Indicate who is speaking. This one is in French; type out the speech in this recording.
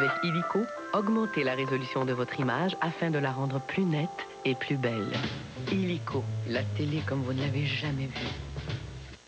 Speaker 1: Avec Illico, augmentez la résolution de votre image afin de la rendre plus nette et plus belle. Illico, la télé comme vous ne l'avez jamais vue.